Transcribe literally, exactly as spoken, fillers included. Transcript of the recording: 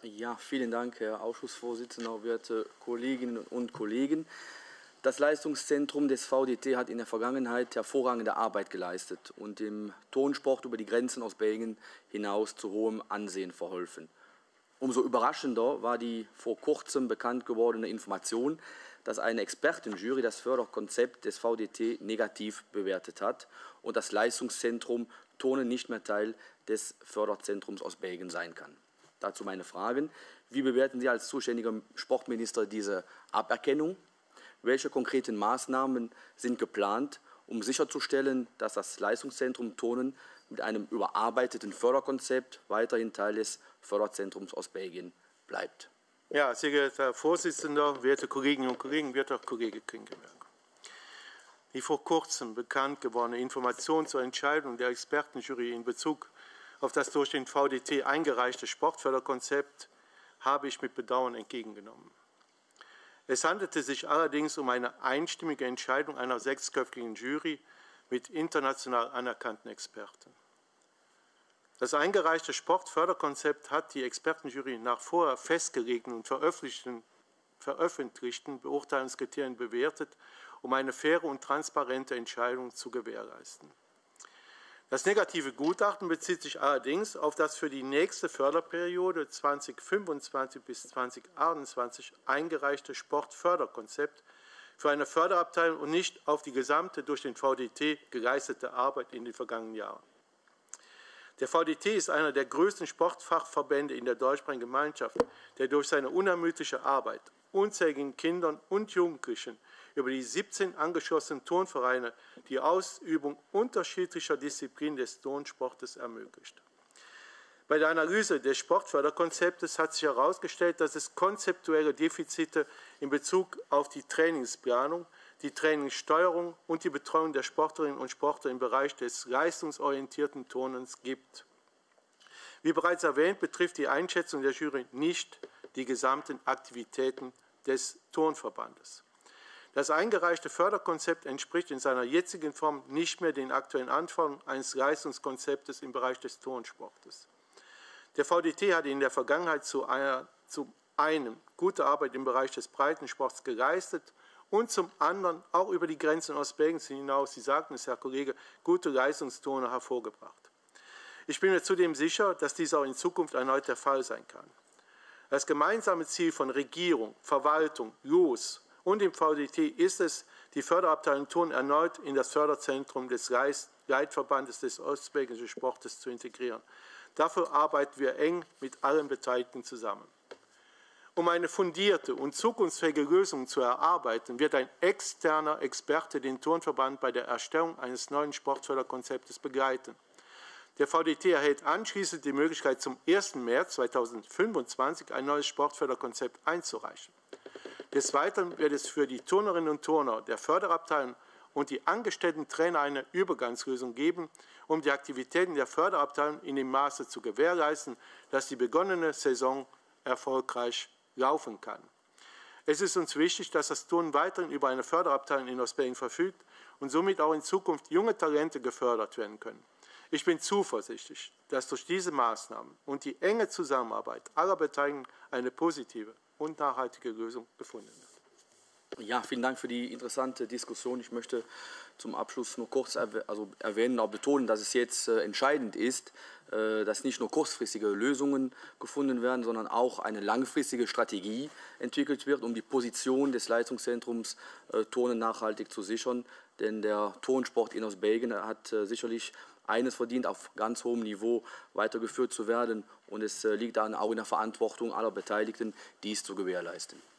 Ja, vielen Dank, Herr Ausschussvorsitzender, werte Kolleginnen und Kollegen. Das Leistungszentrum des V D T hat in der Vergangenheit hervorragende Arbeit geleistet und dem Turnsport über die Grenzen aus Belgien hinaus zu hohem Ansehen verholfen. Umso überraschender war die vor kurzem bekannt gewordene Information, dass eine Expertenjury das Förderkonzept des V D T negativ bewertet hat und das Leistungszentrum Turnen nicht mehr Teil des Förderzentrums aus Belgien sein kann. Dazu meine Fragen. Wie bewerten Sie als zuständiger Sportminister diese Aberkennung? Welche konkreten Maßnahmen sind geplant, um sicherzustellen, dass das Leistungszentrum Turnen mit einem überarbeiteten Förderkonzept weiterhin Teil des Förderzentrums aus Belgien bleibt? Ja, sehr geehrter Herr Vorsitzender, werte Kolleginnen und Kollegen, werter Kollege Klinkenberg. Die vor kurzem bekannt gewordene Information zur Entscheidung der Expertenjury in Bezug auf das durch den V D T eingereichte Sportförderkonzept habe ich mit Bedauern entgegengenommen. Es handelte sich allerdings um eine einstimmige Entscheidung einer sechsköpfigen Jury mit international anerkannten Experten. Das eingereichte Sportförderkonzept hat die Expertenjury nach vorher festgelegten und veröffentlichten, veröffentlichten Beurteilungskriterien bewertet, um eine faire und transparente Entscheidung zu gewährleisten. Das negative Gutachten bezieht sich allerdings auf das für die nächste Förderperiode zweitausendfünfundzwanzig bis zweitausendachtundzwanzig eingereichte Sportförderkonzept für eine Förderabteilung und nicht auf die gesamte durch den V D T geleistete Arbeit in den vergangenen Jahren. Der V D T ist einer der größten Sportfachverbände in der deutschsprachigen Gemeinschaft, der durch seine unermüdliche Arbeit unzähligen Kindern und Jugendlichen über die siebzehn angeschlossenen Turnvereine die Ausübung unterschiedlicher Disziplinen des Turnsportes ermöglicht. Bei der Analyse des Sportförderkonzeptes hat sich herausgestellt, dass es konzeptuelle Defizite in Bezug auf die Trainingsplanung, die Trainingssteuerung und die Betreuung der Sportlerinnen und Sportler im Bereich des leistungsorientierten Turnens gibt. Wie bereits erwähnt, betrifft die Einschätzung der Jury nicht die gesamten Aktivitäten des Turnverbandes. Das eingereichte Förderkonzept entspricht in seiner jetzigen Form nicht mehr den aktuellen Anforderungen eines Leistungskonzeptes im Bereich des Turnsportes. Der V D T hat in der Vergangenheit zu, einer, zu einem gute Arbeit im Bereich des Breitensports geleistet und zum anderen auch über die Grenzen Ostbelgiens hinaus, Sie sagten es, Herr Kollege, gute Leistungsturner hervorgebracht. Ich bin mir zudem sicher, dass dies auch in Zukunft erneut der Fall sein kann. Das gemeinsame Ziel von Regierung, Verwaltung, L O S und dem V D T ist es, die Förderabteilung Turnen erneut in das Förderzentrum des Leitverbandes des ostbelgischen Sportes zu integrieren. Dafür arbeiten wir eng mit allen Beteiligten zusammen. Um eine fundierte und zukunftsfähige Lösung zu erarbeiten, wird ein externer Experte den Turnverband bei der Erstellung eines neuen Sportförderkonzeptes begleiten. Der V D T erhält anschließend die Möglichkeit, zum ersten März zweitausendfünfundzwanzig ein neues Sportförderkonzept einzureichen. Des Weiteren wird es für die Turnerinnen und Turner der Förderabteilung und die angestellten Trainer eine Übergangslösung geben, um die Aktivitäten der Förderabteilung in dem Maße zu gewährleisten, dass die begonnene Saison erfolgreich laufen kann. Es ist uns wichtig, dass das Turnen weiterhin über eine Förderabteilung in Ostbelgien verfügt und somit auch in Zukunft junge Talente gefördert werden können. Ich bin zuversichtlich, dass durch diese Maßnahmen und die enge Zusammenarbeit aller Beteiligten eine positive und nachhaltige Lösung gefunden wird. Ja, vielen Dank für die interessante Diskussion. Ich möchte zum Abschluss nur kurz erwäh also erwähnen, auch betonen, dass es jetzt äh, entscheidend ist, äh, dass nicht nur kurzfristige Lösungen gefunden werden, sondern auch eine langfristige Strategie entwickelt wird, um die Position des Leistungszentrums äh, Turnen nachhaltig zu sichern. Denn der Turnsport in Ostbelgien hat äh, sicherlich eines verdient, auf ganz hohem Niveau weitergeführt zu werden. Und es äh, liegt dann auch in der Verantwortung aller Beteiligten, dies zu gewährleisten.